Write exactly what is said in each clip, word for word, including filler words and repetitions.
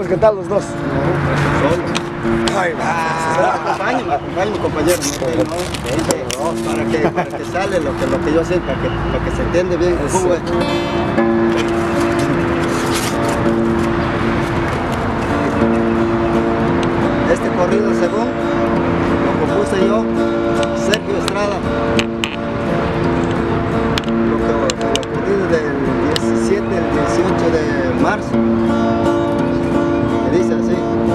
¿qué tal los dos? Ay, acompáñame, acompáñame, compañero. No, no, para que, para que sale lo que, lo que yo sé, para que, para que se entiende bien el jugo. Este corrido, según lo compuse yo, Sergio Estrada. Lo que lo ocurrido del diecisiete al dieciocho de marzo. Que dice así.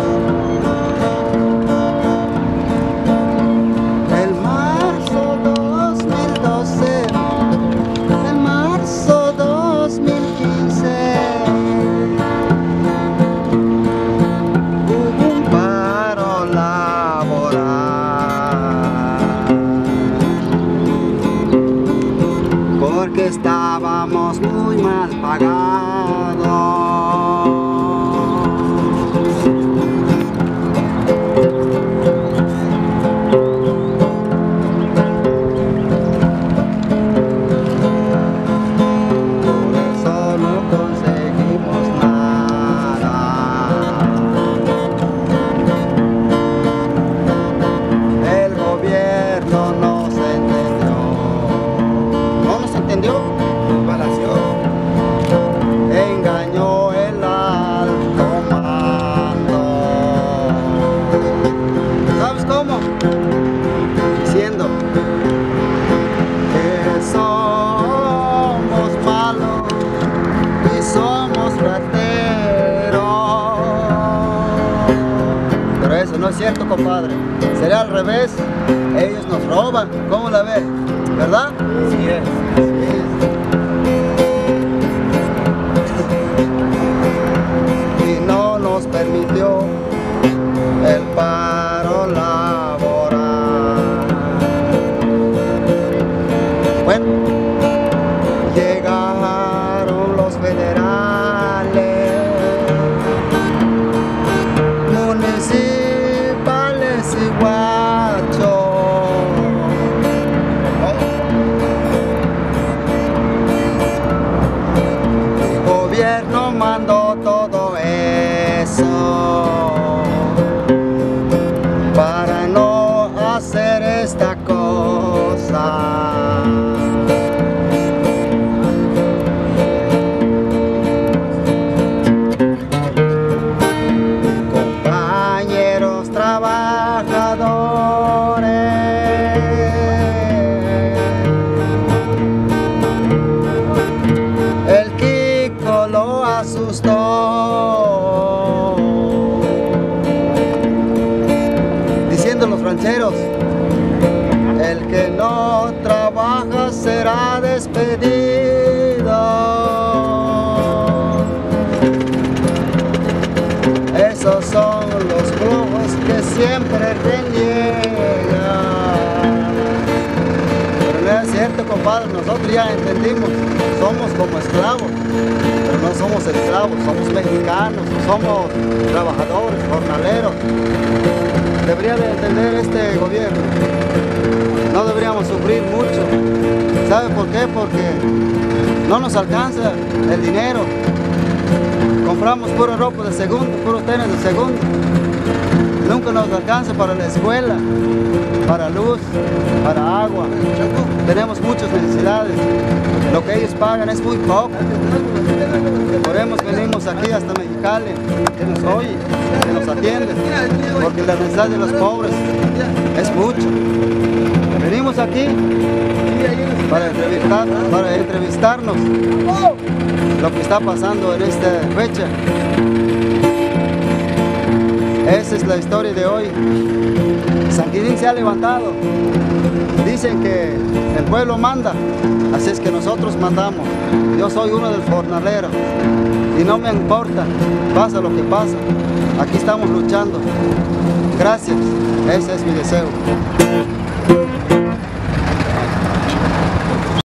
El marzo dos mil doce, el marzo dos mil quince, hubo un paro laboral, porque estábamos muy mal pagados. Engañó el alto mando. ¿Sabes cómo? Diciendo que somos malos y somos rateros. Pero eso no es cierto, compadre. Sería al revés. Ellos nos roban. ¿Cómo la ves? ¿Verdad? Sí es. Sí es. Permitió el paro laboral. Bueno, llegaron los federales, municipales y guachos. El gobierno mandó todo eso para no hacer esta cosa. Compañeros trabajadores, el Kiko lo asustó, diciendo los rancheros: el que no trabaja será despedido. Esos son los flojos que siempre reniegan. Pero no es cierto, compadre, nosotros ya entendimos, somos como esclavos, pero no somos esclavos, somos mexicanos, somos trabajadores, jornaleros. Debería de entender este gobierno. No deberíamos sufrir mucho. ¿Sabe por qué? Porque no nos alcanza el dinero. Compramos pura ropa de segundo, puros tenis de segundo. Nunca nos alcanza para la escuela, para luz, para agua. Tenemos muchas necesidades. Lo que ellos pagan es muy poco. Por eso venimos aquí hasta Mexicali, que nos oye, que nos atiende, porque la necesidad de los pobres es mucho. Venimos aquí para, entrevistar, para entrevistarnos lo que está pasando en esta fecha. Esa es la historia de hoy. San Quintín se ha levantado. Dicen que el pueblo manda, así es que nosotros mandamos. Yo soy uno de los jornaleros y no me importa, pasa lo que pasa. Aquí estamos luchando. Gracias, ese es mi deseo.